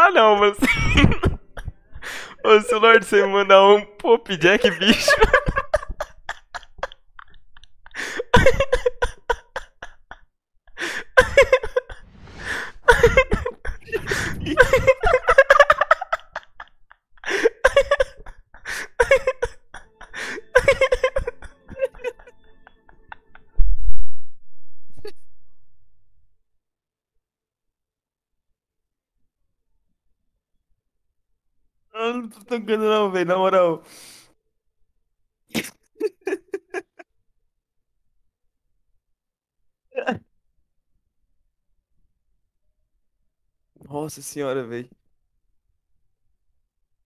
Ah, não, mas. Ô, se o Lorde você me mandar um Pop Jack, bicho. Eu não tô tocando não, velho, na moral. Nossa senhora, velho.